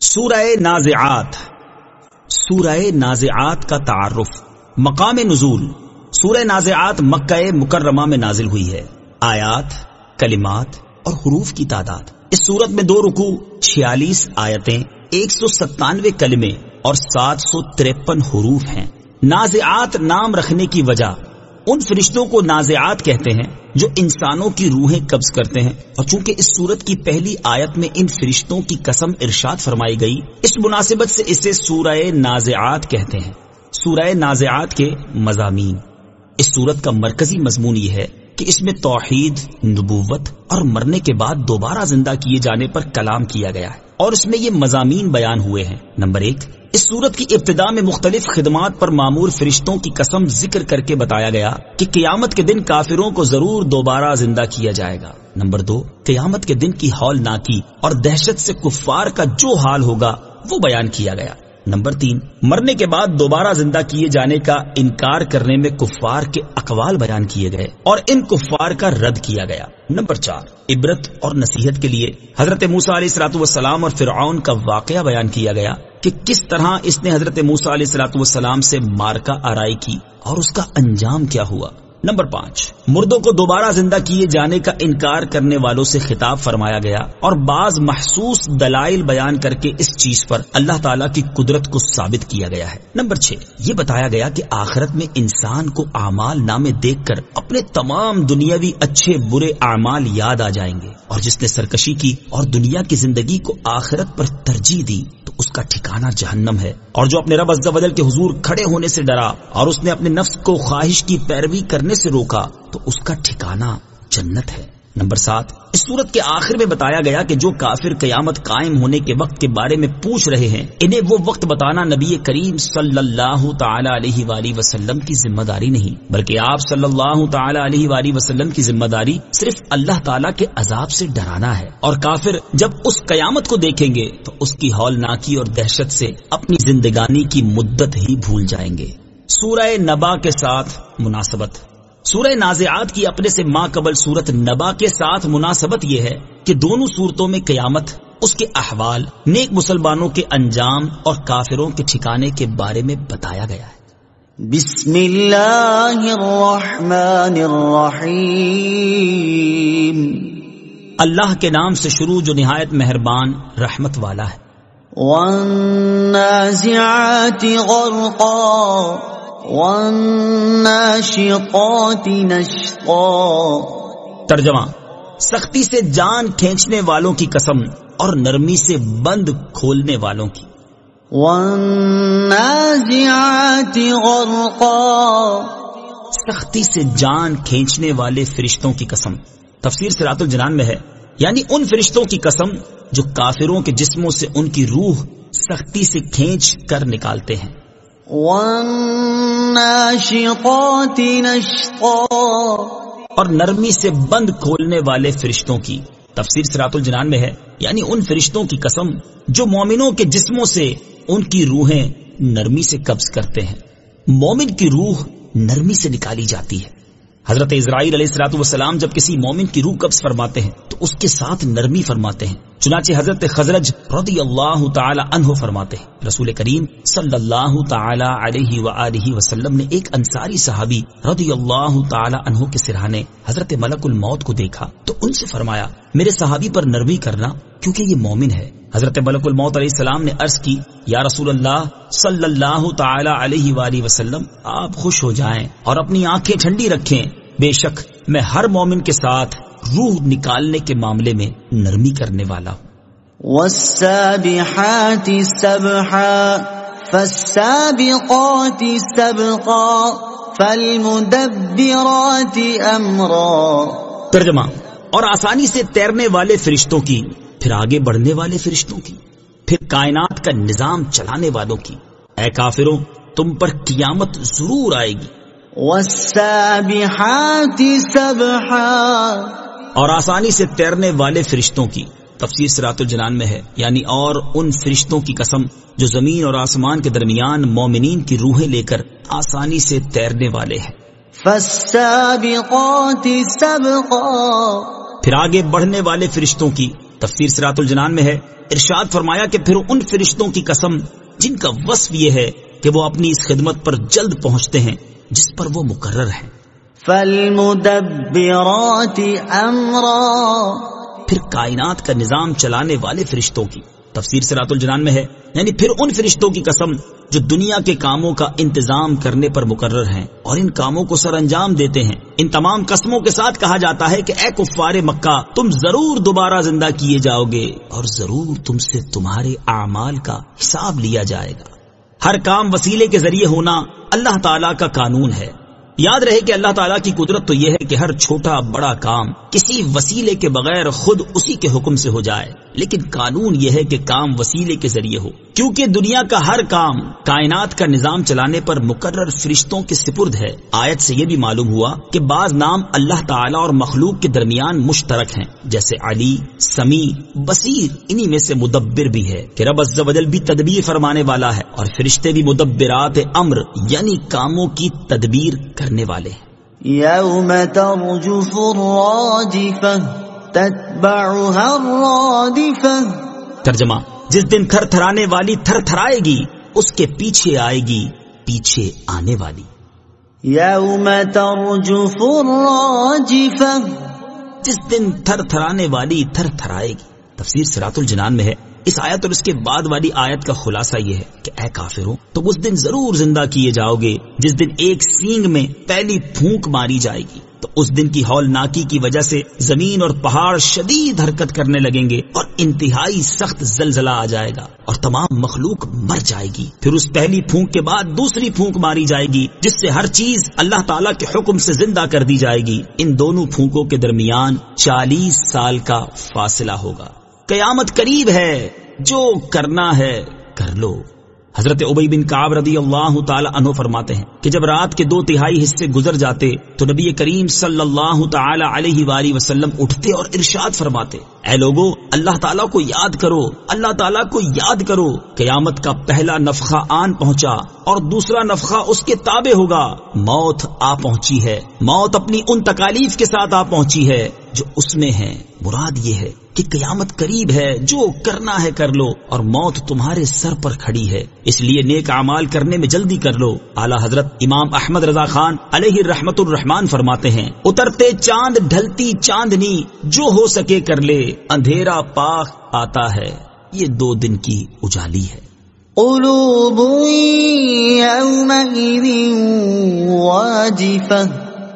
سورہ نازعات. سورہ نازعات کا تعارف. مقام نزول. سورہ نازعات مکہ مکرمہ میں نازل ہوئی ہے. آیات، کلمات اور حروف کی تعداد. اس سورت میں 2 رکوع، 46 آیتیں، 197 کلمے اور 753 حروف ہیں. نازعات نام رکھنے کی وجہ، ان فرشتوں کو نازعات کہتے ہیں جو انسانوں کی روحیں قبض کرتے ہیں، اور چونکہ اس سورت کی پہلی آیت میں ان فرشتوں کی قسم ارشاد فرمائی گئی، اس مناسبت سے اسے سورہ نازعات کہتے ہیں. سورہ نازعات کے مضامین. اس سورت کا مرکزی مضمون یہ ہے کہ اس میں توحید، نبوت اور مرنے کے بعد دوبارہ زندہ کیے جانے پر کلام کیا گیا ہے، اور اس میں یہ مضامین بیان ہوئے ہیں. نمبر 1، اس سورت کی ابتدا میں مختلف خدمات پر مامور فرشتوں کی قسم ذکر کر کے بتایا گیا کہ قیامت کے دن کافروں کو ضرور دوبارہ زندہ کیا جائے گا. نمبر 2، قیامت کے دن کی ہولناکی اور دہشت سے کفار کا جو حال ہوگا وہ بیان کیا گیا. نمبر 3، مرنے کے بعد دوبارہ زندہ کیے جانے کا انکار کرنے میں کفار کے اقوال بیان کیے گئے اور ان کفار کا رد کیا گیا. نمبر 4، عبرت اور نصیحت کے لیے حضرت موسیٰ علیہ الصلوۃ والسلام اور فرعون کا واقعہ بیان کیا گیا کہ کس طرح اس نے حضرت موسیٰ علیہ الصلوۃ والسلام سے مارکہ آرائی کی اور اس کا انجام کیا ہوا. نمبر 5، مردوں کو دوبارہ زندہ کیے جانے کا انکار کرنے والوں سے خطاب فرمایا گیا اور بعض محسوس دلائل بیان کر کے اس چیز پر اللہ تعالیٰ کی قدرت کو ثابت کیا گیا ہے. نمبر 6، یہ بتایا گیا کہ آخرت میں انسان کو اعمال نامے دیکھ کر اپنے تمام دنیاوی اچھے برے اعمال یاد آ جائیں گے، اور جس نے سرکشی کی اور دنیا کی زندگی کو آخرت پر ترجیح دی تو اس کا ٹھکانہ جہنم ہے، اور جو اپنے رب عز و جل کے حضور کھڑے ہونے سے ڈرا اور اس نے اپنے نفس کو خواہش کی پیروی کرنے سے روکا تو اس کا ٹھکانہ جنت ہے. نمبر 7، اس سورت کے آخر میں بتایا گیا کہ جو کافر قیامت قائم ہونے کے وقت کے بارے میں پوچھ رہے ہیں، انہیں وہ وقت بتانا نبی کریم صلی اللہ تعالی علیہ وآلہ وسلم کی ذمہ داری نہیں، بلکہ آپ صلی اللہ تعالی علیہ وآلہ وسلم کی ذمہ داری صرف اللہ تعالیٰ کے عذاب سے ڈرانا ہے. اور کافر جب اس قیامت کو دیکھیں گے تو اس کی ہولناکی اور دہشت سے اپنی زندگانی کی مدت ہی بھول جائیں گے. سورہ نبا کے ساتھ مناسبت. سورہ نازعات کی اپنے سے ماں قبل سورت نبا کے ساتھ مناسبت یہ ہے کہ دونوں صورتوں میں قیامت، اس کے احوال، نیک مسلمانوں کے انجام اور کافروں کے ٹھکانے کے بارے میں بتایا گیا ہے. بسم اللہ الرحمن الرحیم. اللہ کے نام سے شروع جو نہایت مہربان رحمت والا ہے. والنازعات غرقا والناشطات نشطا. ترجمہ: سختی سے جان کھینچنے والوں کی قسم اور نرمی سے بند کھولنے والوں کی. والنازعات غرقا، سختی سے جان کھینچنے والے فرشتوں کی قسم. تفسیر صراط الجنان میں ہے، یعنی ان فرشتوں کی قسم جو کافروں کے جسموں سے ان کی روح سختی سے کھینچ کر نکالتے ہیں. والناشطات نشطا، اور نرمی سے بند کھولنے والے فرشتوں کی. تفسیر صراط الجنان میں ہے، یعنی ان فرشتوں کی قسم جو مومنوں کے جسموں سے ان کی روحیں نرمی سے قبض کرتے ہیں. مومن کی روح نرمی سے نکالی جاتی ہے. حضرت اسرائیل علیہ الصلوۃ والسلام جب کسی مومن کی روح قبض فرماتے ہیں تو اس کے ساتھ نرمی فرماتے ہیں. چنانچہ حضرت خزرج رضی اللہ تعالی عنہ فرماتے ہیں، رسول کریم صلی اللہ تعالی علیہ وآلہ وسلم نے ایک انصاری صحابی رضی اللہ تعالی عنہ کے سرہانے حضرت ملک الموت کو دیکھا تو ان سے فرمایا، میرے صحابی پر نرمی کرنا کیونکہ یہ مومن ہے. حضرت ملک الموت علیہ السلام نے عرض کی، یا رسول اللہ صلی اللہ تعالی علیہ وآلہ وسلم، آپ خوش ہو جائیں اور اپنی آنکھیں ٹھنڈی رکھیں، بے شک میں ہر مومن کے ساتھ روح نکالنے کے معاملے میں نرمی کرنے والا ہوں. والسابحات سبحا فالسابقات سبقا فالمدبرات امرا. ترجمہ: اور آسانی سے تیرنے والے فرشتوں کی، پھر آگے بڑھنے والے فرشتوں کی، پھر کائنات کا نظام چلانے والوں کی. اے کافروں، تم پر قیامت ضرور آئے گی. والسابحات سبحا، اور آسانی سے تیرنے والے فرشتوں کی. تفسیر صراط الجنان میں ہے، یعنی اور ان فرشتوں کی قسم جو زمین اور آسمان کے درمیان مومنین کی روحیں لے کر آسانی سے تیرنے والے ہیں. فالسابقات سبقا، پھر آگے بڑھنے والے فرشتوں کی، تفسیر صراط الجنان میں ہے، ارشاد فرمایا کہ پھر ان فرشتوں کی قسم جن کا وصف یہ ہے کہ وہ اپنی اس خدمت پر جلد پہنچتے ہیں جس پر وہ مقرر ہیں۔ فالمدبرات امرا، پھر کائنات کا نظام چلانے والے فرشتوں کی، تفسیر صراط الجنان میں ہے، یعنی پھر ان فرشتوں کی قسم جو دنیا کے کاموں کا انتظام کرنے پر مقرر ہیں اور ان کاموں کو سر انجام دیتے ہیں۔ ان تمام قسموں کے ساتھ کہا جاتا ہے کہ اے کفار مکہ، تم ضرور دوبارہ زندہ کیے جاؤ گے اور ضرور تم سے تمہارے اعمال کا حساب لیا جائے گا۔ ہر کام وسیلے کے ذریعے ہونا اللہ تعالیٰ کا قانون ہے۔ یاد رہے کہ اللہ تعالیٰ کی قدرت تو یہ ہے کہ ہر چھوٹا بڑا کام کسی وسیلے کے بغیر خود اسی کے حکم سے ہو جائے، لیکن قانون یہ ہے کہ کام وسیلے کے ذریعے ہو، کیونکہ دنیا کا ہر کام کائنات کا نظام چلانے پر مقرر فرشتوں کے سپرد ہے۔ آیت سے یہ بھی معلوم ہوا کہ بعض نام اللہ تعالیٰ اور مخلوق کے درمیان مشترک ہیں، جیسے علی، سمیع، بصیر۔ انہی میں سے مدبر بھی ہے کہ رب عز و جل بھی تدبیر فرمانے والا ہے، اور فرشتے بھی مدبرات امر یعنی کاموں کی تدبیر کرنے والے ہیں۔ یوم ترجف الراجفہ تتبعها الرادفہ، ترجمہ، جس دن تھر تھرانے والی تھر تھرائے گی اس کے پیچھے آئے گی پیچھے آنے والی۔ یوم ترجف الراجفہ، جس دن تھر تھرانے والی تھر تھرائے گی۔ تفسیر صراط الجنان میں ہے، اس آیت اور اس کے بعد والی آیت کا خلاصہ یہ ہے کہ اے کافروں، تم اس دن ضرور زندہ کیے جاؤ گے جس دن ایک سینگ میں پہلی پھونک ماری جائے گی، تو اس دن کی ہولناکی کی وجہ سے زمین اور پہاڑ شدید حرکت کرنے لگیں گے اور انتہائی سخت زلزلہ آ جائے گا اور تمام مخلوق مر جائے گی۔ پھر اس پہلی پھونک کے بعد دوسری پھونک ماری جائے گی جس سے ہر چیز اللہ تعالیٰ کے حکم سے زندہ کر دی جائے گی۔ ان دونوں پھونکوں کے درمیان 40 سال کا فاصلہ ہوگا۔ قیامت قریب ہے، جو کرنا ہے کر لو۔ حضرت ابی بن کعب رضی اللہ تعالی عنہ فرماتے ہیں کہ جب رات کے 2/3 حصے گزر جاتے تو نبی کریم صلی اللہ تعالی علیہ وآلہ وسلم اٹھتے اور ارشاد فرماتے، اے لوگو، اللہ تعالیٰ کو یاد کرو، اللہ تعالیٰ کو یاد کرو۔ قیامت کا پہلا نفخہ آن پہنچا اور دوسرا نفخہ اس کے تابع ہوگا۔ موت آ پہنچی ہے، موت اپنی ان تکالیف کے ساتھ آ پہنچی ہے جو اس میں ہے۔ مراد یہ ہے کہ قیامت قریب ہے، جو کرنا ہے کر لو، اور موت تمہارے سر پر کھڑی ہے، اس لیے نیک اعمال کرنے میں جلدی کر لو۔ اعلیٰ حضرت امام احمد رضا خان علیہ رحمت الرحمان فرماتے ہیں، اترتے چاند ڈھلتی چاندنی، جو ہو سکے کر لے، اندھیرا پاک آتا ہے، یہ 2 دن کی اجالی ہے۔ قلوب یومئذ واجفہ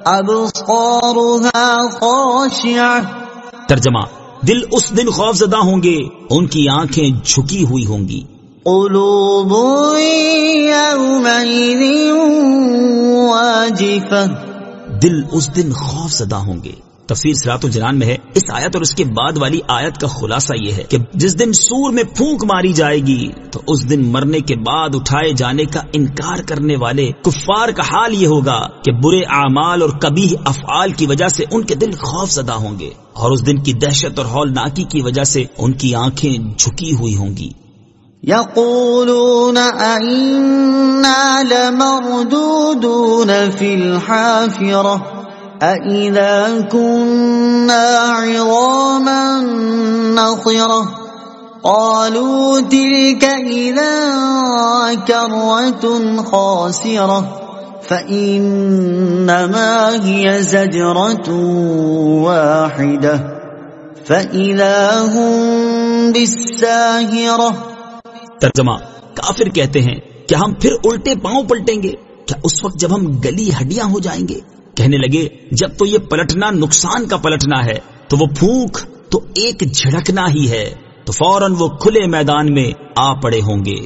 ابصارها خاشعہ، ترجمہ، دل اس دن خوف زدہ ہوں گے، ان کی آنکھیں جھکی ہوئی ہوں گی۔ قلوب یومئذ واجفہ، دل اس دن خوف زدہ ہوں گے۔ تفسیر صراط الجنان میں ہے، اس آیت اور اس کے بعد والی آیت کا خلاصہ یہ ہے کہ جس دن سور میں پھونک ماری جائے گی تو اس دن مرنے کے بعد اٹھائے جانے کا انکار کرنے والے کفار کا حال یہ ہوگا کہ برے اعمال اور قبیح افعال کی وجہ سے ان کے دل خوف زدہ ہوں گے، اور اس دن کی دہشت اور ہولناکی کی وجہ سے ان کی آنکھیں جھکی ہوئی ہوں گی۔ یقولون ائنا لمردودون فی الحافرہ أَإِذَا كُنَّا عِظَامًا نَخِرَةً قَالُوا تِلْكَ إِذًا كَرَّةٌ خَاسِرَةٌ فَإِنَّمَا هِيَ زَجْرَةٌ وَاحِدَةٌ فَإِذَا هُمْ بِالسَّاهِرَةِ۔ ترجمہ، کافر کہتے ہیں کہ ہم پھر الٹے پاؤں پلٹیں گے کیا اس وقت جب ہم گلی ہڈیاں ہو جائیں گے؟ کہنے لگے، جب تو یہ پلٹنا نقصان کا پلٹنا ہے تو وہ پھونک تو ایک جھڑکنا ہی ہے، تو فوراً وہ کھلے میدان میں آ پڑے ہوں گے۔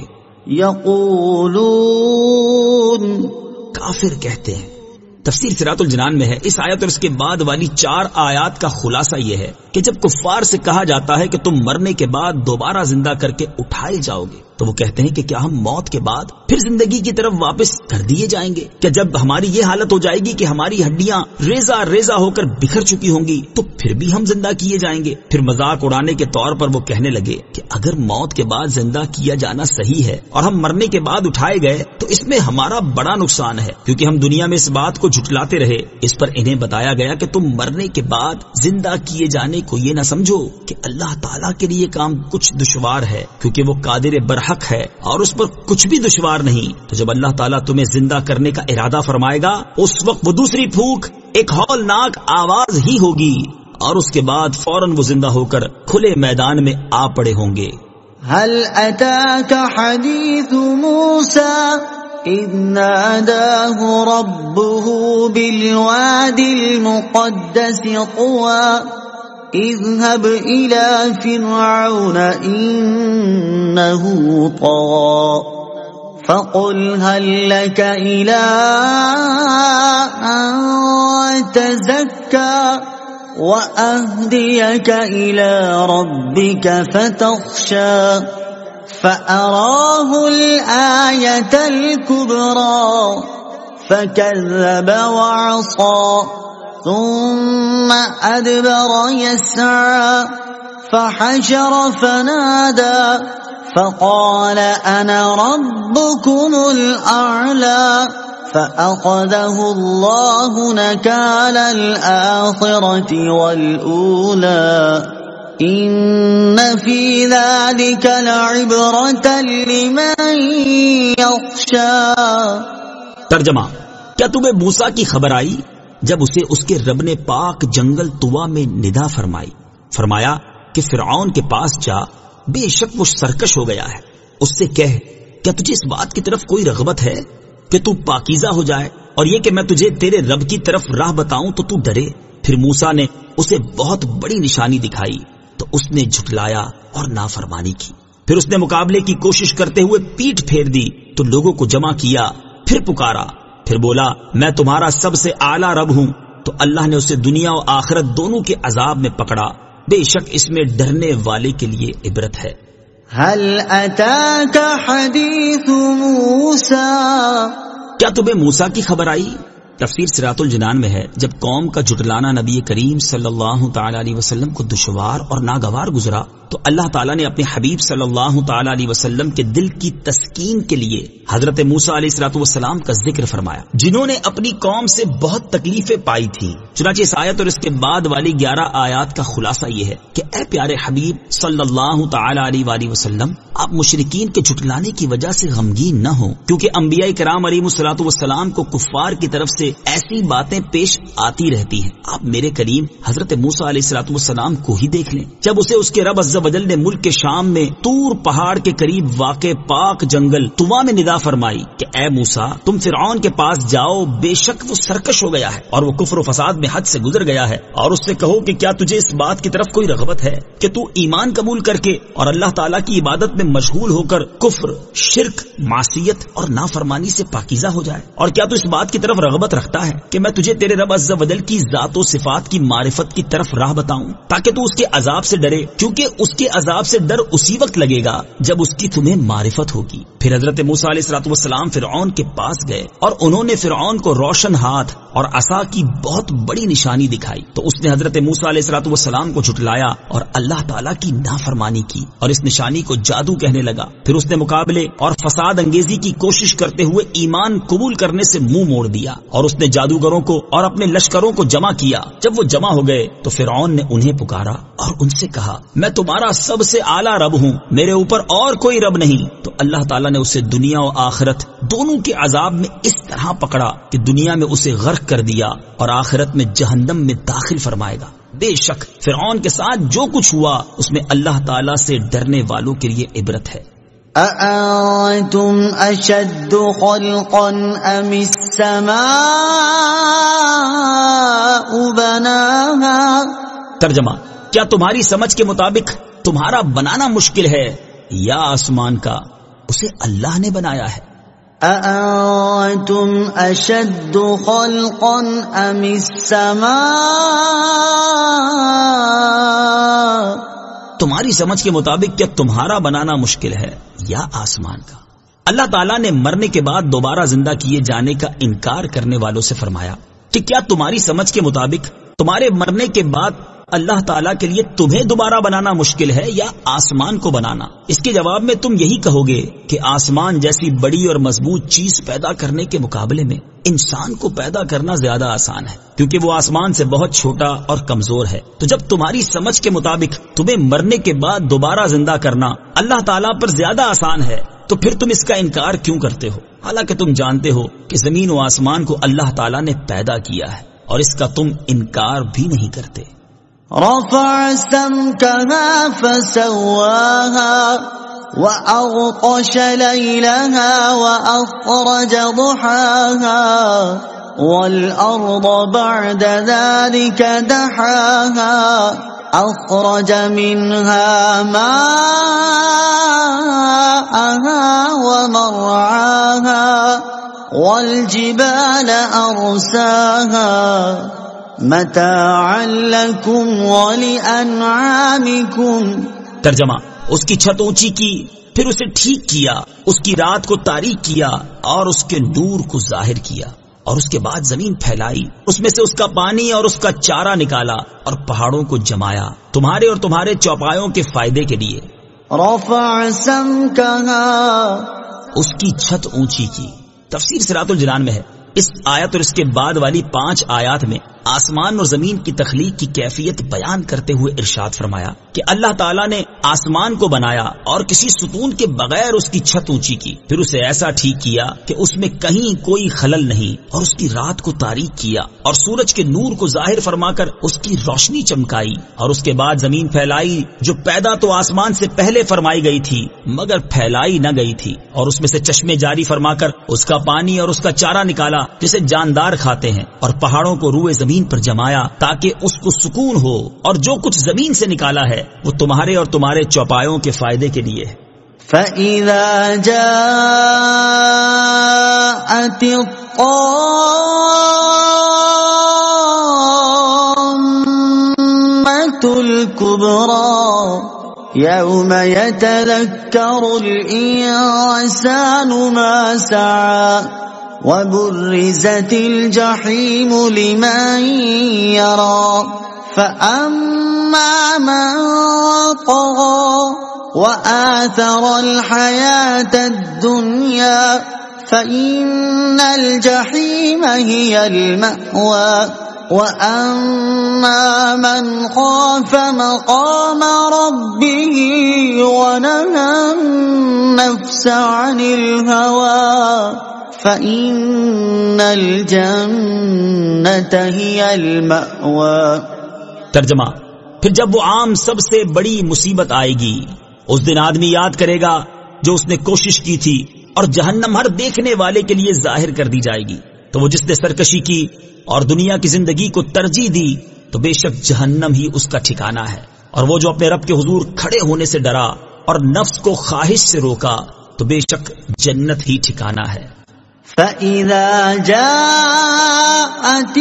یقولون، کافر کہتے ہیں۔ تفسیر صراط الجنان میں ہے، اس آیت اور اس کے بعد والی 4 آیات کا خلاصہ یہ ہے کہ جب کفار سے کہا جاتا ہے کہ تم مرنے کے بعد دوبارہ زندہ کر کے اٹھائے جاؤ گے تو وہ کہتے ہیں کہ کیا ہم موت کے بعد پھر زندگی کی طرف واپس کر دیے جائیں گے؟ کیا جب ہماری یہ حالت ہو جائے گی کہ ہماری ہڈیاں ریزہ ریزہ ہو کر بکھر چکی ہوں گی تو پھر بھی ہم زندہ کیے جائیں گے؟ پھر مذاق اڑانے کے طور پر وہ کہنے لگے کہ اگر موت کے بعد زندہ کیا جانا صحیح ہے اور ہم مرنے کے بعد اٹھائے گئے تو اس میں ہمارا بڑا نقصان ہے، کیونکہ ہم دنیا میں اس بات کو جھٹلاتے رہے۔ اس پر انہیں بتایا گیا کہ تم مرنے کے بعد زندہ کیے جانے کو یہ نہ سمجھو کہ اللہ تعالیٰ کے لیے کام کچھ دشوار ہے، کیونکہ وہ قادر برحق ہے اور اس پر کچھ بھی دشوار نہیں۔ تو جب اللہ تعالیٰ تمہیں زندہ کرنے کا ارادہ فرمائے گا اس وقت وہ دوسری پھونک ایک ہولناک آواز ہی ہوگی اور اس کے بعد فوراً وہ زندہ ہو کر کھلے میدان میں آ پڑے ہوں گے۔ هل أتاك حديث موسى إذ ناداه ربه بالواد المقدس طوى اذهب إلى فرعون إنه طغى فقل هل لك إلى أن تزكى وأهديك إلى ربك فتخشى فأراه الآية الكبرى فكذب وعصى ثم أدبر يسعى فحشر فنادى فقال أنا ربكم الأعلى فأخذه الله نكال الآخرة والأولى إن في ذلك لعبرة لمن يخشى۔ ترجمہ: کیا تمہیں موسیٰ کی خبر آئی جب اسے اس کے رب نے پاک جنگل طوا میں ندا فرمایا کہ فرعون کے پاس جا، بے شک وہ سرکش ہو گیا ہے، اس سے کہہ کیا تجھے اس بات کی طرف کوئی رغبت ہے کہ تو پاکیزہ ہو جائے اور یہ کہ میں تجھے تیرے رب کی طرف راہ بتاؤں تو تو ڈرے؟ پھر موسیٰ نے اسے بہت بڑی نشانی دکھائی تو اس نے جھٹلایا اور نافرمانی کی۔ پھر اس نے مقابلے کی کوشش کرتے ہوئے پیٹھ پھیر دی تو لوگوں کو جمع کیا، پھر پکارا، پھر بولا میں تمہارا سب سے اعلیٰ رب ہوں۔ تو اللہ نے اسے دنیا و آخرت دونوں کے عذاب میں پکڑا، بے شک اس میں ڈرنے والے کے لیے عبرت ہے۔ هل أتاك حديث موسى، کیا تمہیں موسیٰ کی خبر آئی؟ تفسیر صراط الجنان میں ہے جب قوم کا جھٹلانا نبی کریم صلی اللہ تعالی علیہ وسلم کو دشوار اور ناگوار گزرا تو اللہ تعالیٰ نے اپنے حبیب صلی اللہ تعالی علیہ وسلم کے دل کی تسکین کے لیے حضرت موسیٰ علیہ الصلوۃ والسلام کا ذکر فرمایا، جنہوں نے اپنی قوم سے بہت تکلیفیں پائی تھیں۔ چنانچہ اس آیت اور اس کے بعد والی 11 آیات کا خلاصہ یہ ہے کہ اے پیارے حبیب صلی اللہ تعالی علیہ وآلہ وسلم، آپ مشرکین کے جھٹلانے کی وجہ سے غمگین نہ ہوں، کیونکہ انبیاء کرام علیہ الصلوۃ والسلام کو کفار کی طرف سے ایسی باتیں پیش آتی رہتی ہیں۔ آپ میرے کریم حضرت موسیٰ علیہ الصلوۃ والسلام کو ہی دیکھ لیں، جب اسے اس کے رب عز وجل نے ملک کے شام میں طور پہاڑ کے قریب واقع پاک جنگل طوا میں ندا فرمائی کہ اے موسیٰ تم فرعون کے پاس جاؤ، بے شک وہ سرکش ہو گیا ہے اور وہ کفر و فساد میں حد سے گزر گیا ہے، اور اس سے کہو کہ کیا تجھے اس بات کی طرف کوئی رغبت ہے کہ تو ایمان قبول کر کے اور اللہ تعالیٰ کی عبادت میں مشغول ہو کر کفر، شرک، معصیت اور نافرمانی سے پاکیزہ ہو جائے؟ اور کیا تو اس بات کی طرف رغبت رکھتا ہے کہ میں تجھے تیرے رب عز و جل کی ذات و صفات کی معرفت کی طرف راہ بتاؤں تاکہ تو اس کے عذاب سے ڈرے، کیونکہ اس کے عذاب سے ڈر اسی وقت لگے گا جب اس کی تمہیں معرفت ہوگی۔ پھر حضرت موسیٰ علیہ الصلوۃ والسلام فرعون کے پاس گئے اور انہوں نے فرعون کو روشن ہاتھ اور عصا کی بہت بڑی نشانی دکھائی تو اس نے حضرت موسیٰ علیہ الصلوۃ والسلام کو جھٹلایا اور اللہ تعالیٰ کی نافرمانی کی اور اس نشانی کو جادو کہنے لگا۔ پھر اس نے مقابلے اور فساد انگیزی کی کوشش کرتے ہوئے ایمان قبول کرنے سے منہ موڑ دیا اور اس نے جادوگروں کو اور اپنے لشکروں کو جمع کیا۔ جب وہ جمع ہو گئے تو فرعون نے انہیں پکارا اور ان سے کہا میں تمہارا سب سے اعلیٰ رب ہوں، میرے اوپر اور کوئی رب نہیں۔ تو اللہ تعالیٰ نے اسے دنیا و آخرت دونوں کے عذاب میں اس طرح پکڑا کہ دنیا میں اسے غرق کر دیا اور آخرت میں جہنم میں داخل فرمائے گا۔ بے شک فرعون کے ساتھ جو کچھ ہوا اس میں اللہ تعالیٰ سے ڈرنے والوں کے لیے عبرت ہے۔ أأنتم أشد خلقا أم السماء بناها، ترجمہ: کیا تمہاری سمجھ کے مطابق تمہارا بنانا مشکل ہے یا آسمان کا؟ اسے اللہ نے بنایا ہے۔ أأنتم أشد خلقا أم السماء، تمہاری سمجھ کے مطابق کیا تمہارا بنانا مشکل ہے یا آسمان کا؟ اللہ تعالیٰ نے مرنے کے بعد دوبارہ زندہ کیے جانے کا انکار کرنے والوں سے فرمایا کہ کیا تمہاری سمجھ کے مطابق تمہارے مرنے کے بعد اللہ تعالیٰ کے لیے تمہیں دوبارہ بنانا مشکل ہے یا آسمان کو بنانا؟ اس کے جواب میں تم یہی کہو گے کہ آسمان جیسی بڑی اور مضبوط چیز پیدا کرنے کے مقابلے میں انسان کو پیدا کرنا زیادہ آسان ہے، کیونکہ وہ آسمان سے بہت چھوٹا اور کمزور ہے۔ تو جب تمہاری سمجھ کے مطابق تمہیں مرنے کے بعد دوبارہ زندہ کرنا اللہ تعالیٰ پر زیادہ آسان ہے تو پھر تم اس کا انکار کیوں کرتے ہو، حالانکہ تم جانتے ہو کہ زمین و آسمان کو اللہ تعالیٰ نے پیدا کیا ہے اور اس کا تم انکار بھی نہیں کرتے۔ رفع سمكها فسواها وأغطش ليلها وأخرج ضحاها والأرض بعد ذلك دحاها أخرج منها ماءها ومرعاها والجبال أرساها متاعا لكم ولأنعامكم۔ ترجمہ: اس کی چھت اونچی کی، پھر اسے ٹھیک کیا، اس کی رات کو تاریک کیا اور اس کے نور کو ظاہر کیا، اور اس کے بعد زمین پھیلائی، اس میں سے اس کا پانی اور اس کا چارہ نکالا اور پہاڑوں کو جمایا تمہارے اور تمہارے چوپایوں کے فائدے کے لیے۔ رفع سمكها، اس کی چھت اونچی کی۔ تفسیر صراط الجنان میں ہے، اس آیت اور اس کے بعد والی 5 آیات میں آسمان اور زمین کی تخلیق کی کیفیت بیان کرتے ہوئے ارشاد فرمایا کہ اللہ تعالیٰ نے آسمان کو بنایا اور کسی ستون کے بغیر اس کی چھت اونچی کی، پھر اسے ایسا ٹھیک کیا کہ اس میں کہیں کوئی خلل نہیں، اور اس کی رات کو تاریک کیا اور سورج کے نور کو ظاہر فرما کر اس کی روشنی چمکائی، اور اس کے بعد زمین پھیلائی جو پیدا تو آسمان سے پہلے فرمائی گئی تھی مگر پھیلائی نہ گئی تھی، اور اس میں سے چشمے جاری فرما کر اس کا پانی اور اس کا چارہ نکالا جسے جاندار کھاتے ہیں، اور پہاڑوں کو روئے زمین پر جمایا تاکہ اس کو سکون ہو، اور جو کچھ زمین سے نکالا ہے وہ تمہارے اور تمہارے چوپایوں کے فائدے کے لیے ہے۔ فَإِذَا جَاءَتِ الطَّامَّةُ الْكُبْرَى يَوْمَ يَتَذَكَّرُ الْإِنسَانُ مَا سَعَى وَبُرِّزَتِ الْجَحِيمُ لِمَن يَرَى فَأَمَّا مَن طَغَى وَآثَرَ الْحَيَاةَ الدُّنْيَا فَإِنَّ الْجَحِيمَ هِيَ الْمَأْوَى وَأَمَّا مَنْ خَافَ مَقَامَ رَبِّهِ وَنَهَى النَّفْسَ عَنِ الْهَوَى فَإِنَّ الْجَنَّةَ هِيَ الْمَأْوَى۔ ترجمہ: پھر جب وہ عام سب سے بڑی مصیبت آئے گی، اس دن آدمی یاد کرے گا جو اس نے کوشش کی تھی، اور جہنم ہر دیکھنے والے کے لیے ظاہر کر دی جائے گی۔ تو وہ جس نے سرکشی کی اور دنیا کی زندگی کو ترجیح دی تو بے شک جہنم ہی اس کا ٹھکانہ ہے، اور وہ جو اپنے رب کے حضور کھڑے ہونے سے ڈرا اور نفس کو خواہش سے روکا تو بے شک جنت ہی ٹھکانہ ہے۔ فَإِذَا جَاءَتِ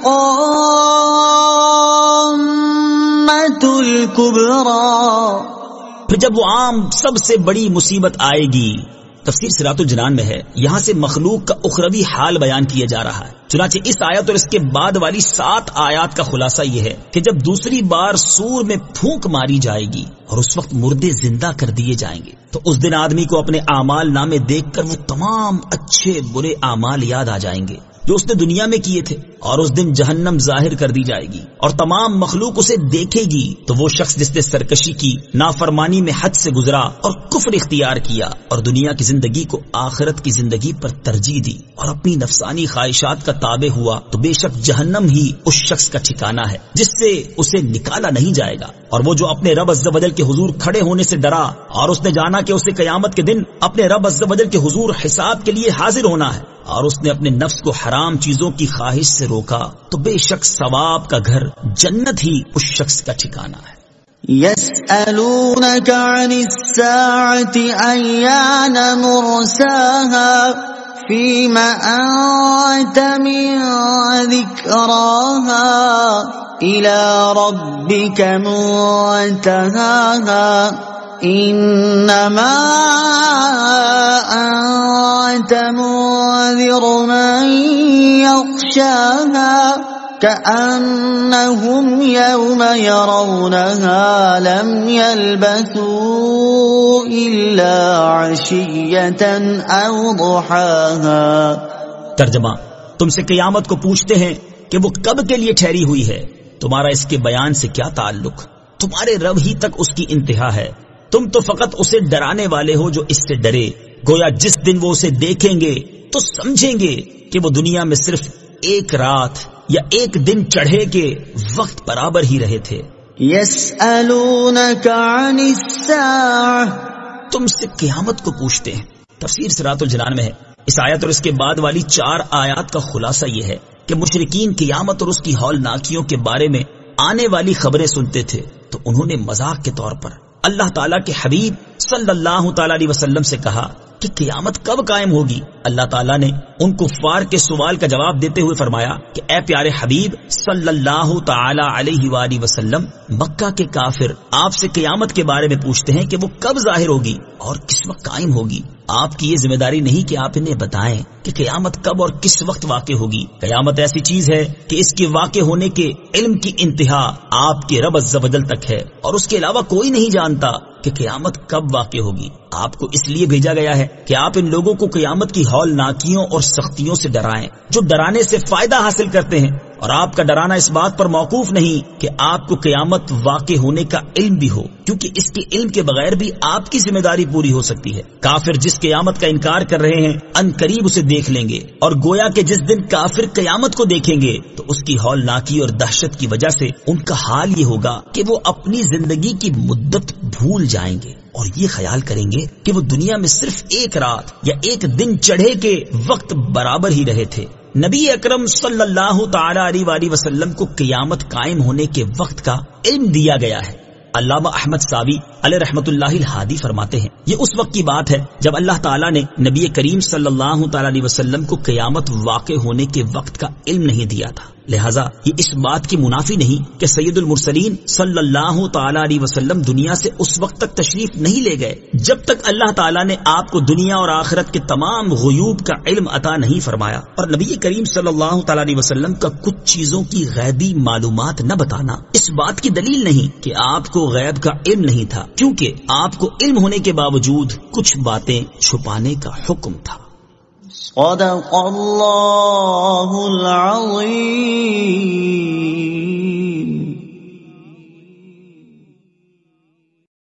الطَّامَّةُ الْكُبْرَى، پھر جب وہ عام سب سے بڑی مصیبت آئے گی۔ تفسیر صراط الجنان میں ہے، یہاں سے مخلوق کا اخروی حال بیان کیا جا رہا ہے۔ چنانچہ اس آیت اور اس کے بعد والی 7 آیات کا خلاصہ یہ ہے کہ جب دوسری بار سور میں پھونک ماری جائے گی اور اس وقت مردے زندہ کر دیے جائیں گے تو اس دن آدمی کو اپنے اعمال نامے دیکھ کر وہ تمام اچھے برے اعمال یاد آ جائیں گے جو اس نے دنیا میں کیے تھے، اور اس دن جہنم ظاہر کر دی جائے گی اور تمام مخلوق اسے دیکھے گی تو وہ شخص جس نے سرکشی کی، نافرمانی میں حد سے گزرا اور کفر اختیار کیا اور دنیا کی زندگی کو آخرت کی زندگی پر ترجیح دی اور اپنی نفسانی خواہشات کا تابع ہوا تو بے شک جہنم ہی اس شخص کا ٹھکانہ ہے جس سے اسے نکالا نہیں جائے گا۔ اور وہ جو اپنے رب عز و جل کے حضور کھڑے ہونے سے ڈرا اور اس نے جانا کہ اسے قیامت کے دن اپنے رب عز و جل کے حضور حساب کے لیے حاضر ہونا ہے، اور اس نے اپنے نفس کو حرام چیزوں کی خواہش سے روکا تو بے شک ثواب کا گھر جنت ہی اس شخص کا ٹھکانہ ہے۔ يَسْأَلُونَكَ عَنِ السَّاعَةِ أَيَّانَ مُرْسَاهَا فِيمَ أَنْتَ مِنْ ذِكْرَاهَا إلى ربك منتهاها إنما أنت منذر من يخشاها كأنهم يوم يرونها لم يلبثوا إلا عشية أو ضحاها. ترجمہ: تم سے قیامت کو پوچھتے ہیں کہ وہ کب کے لیے ٹھہری ہوئی ہے، تمہارا اس کے بیان سے کیا تعلق؟ تمہارے رب ہی تک اس کی انتہا ہے، تم تو فقط اسے ڈرانے والے ہو جو اس سے ڈرے. گویا جس دن وہ اسے دیکھیں گے تو سمجھیں گے کہ وہ دنیا میں صرف ایک رات یا ایک دن چڑھے کے وقت برابر ہی رہے تھے. يسألونك عن الساعة، تم سے قیامت کو پوچھتے ہیں. تفسیر صراط الجنان میں ہے. اس آیت اور اس کے بعد والی 4 آیات کا خلاصہ یہ ہے کہ مشرکین قیامت اور اس کی ہولناکیوں کے بارے میں آنے والی خبریں سنتے تھے تو انہوں نے مذاق کے طور پر اللہ تعالیٰ کے حبیب صلی اللہ تعالیٰ علیہ وسلم سے کہا کہ قیامت کب قائم ہوگی. اللہ تعالیٰ نے ان کفار کے سوال کا جواب دیتے ہوئے فرمایا کہ اے پیارے حبیب صلی اللہ تعالیٰ علیہ وآلہ وسلم، مکہ کے کافر آپ سے قیامت کے بارے میں پوچھتے ہیں کہ وہ کب ظاہر ہوگی اور کس وقت قائم ہوگی. آپ کی یہ ذمہ داری نہیں کہ آپ انہیں بتائیں کہ قیامت کب اور کس وقت واقع ہوگی. قیامت ایسی چیز ہے کہ اس کے واقع ہونے کے علم کی انتہا آپ کے رب عز و جل تک ہے اور اس کے علاوہ کوئی نہیں جانتا کہ قیامت کب واقع ہوگی. آپ کو اس لیے بھیجا گیا ہے کہ آپ ان لوگوں کو قیامت کی ہولناکیوں اور سختیوں سے ڈرائیں جو ڈرانے سے فائدہ حاصل کرتے ہیں، اور آپ کا ڈرانا اس بات پر موقوف نہیں کہ آپ کو قیامت واقع ہونے کا علم بھی ہو، کیونکہ اس کے علم کے بغیر بھی آپ کی ذمہ داری پوری ہو سکتی ہے. کافر جس قیامت کا انکار کر رہے ہیں ان قریب اسے دیکھ لیں گے، اور گویا کہ جس دن کافر قیامت کو دیکھیں گے تو اس کی ہولناکی اور دہشت کی وجہ سے ان کا حال یہ ہوگا کہ وہ اپنی زندگی کی مدت بھول جائیں گے اور یہ خیال کریں گے کہ وہ دنیا میں صرف ایک رات یا ایک دن چڑھے کے وقت برابر ہی رہے تھے. نبی اکرم صلی اللہ تعالی علیہ وآلہ وسلم کو قیامت قائم ہونے کے وقت کا علم دیا گیا ہے. علامہ احمد صابی علیہ رحمت اللہ الہادی فرماتے ہیں یہ اس وقت کی بات ہے جب اللہ تعالیٰ نے نبی کریم صلی اللہ تعالی علیہ وسلم کو قیامت واقع ہونے کے وقت کا علم نہیں دیا تھا. لہٰذا یہ اس بات کی منافی نہیں کہ سید المرسلین صلی اللہ تعالی علیہ وسلم دنیا سے اس وقت تک تشریف نہیں لے گئے جب تک اللہ تعالیٰ نے آپ کو دنیا اور آخرت کے تمام غیوب کا علم عطا نہیں فرمایا. اور نبی کریم صلی اللہ تعالی علیہ وسلم کا کچھ چیزوں کی غیبی معلومات نہ بتانا اس بات کی دلیل نہیں کہ آپ کو غیب کا علم نہیں تھا، کیونکہ آپ کو علم ہونے کے باوجود کچھ باتیں چھپانے کا حکم تھا. صدق اللہ العظیم.